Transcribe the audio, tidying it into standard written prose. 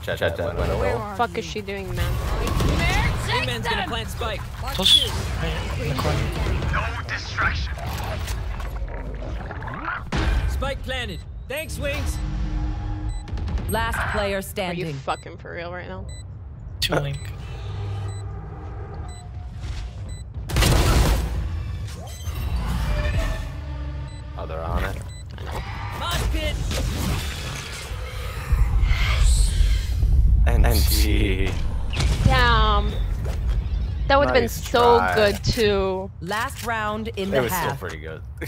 Chat went over. Where the fuck is she doing, man? Man's gonna plant spike. Push. In the corner. No distraction. Spike planted. Thanks, Wings. Last player Are you standing. fucking for real right now? 2 link. Oh, they're on it. Mosh pit. NG. Damn. That would have been Nice so try. good too. Last round in the It was still half. pretty good.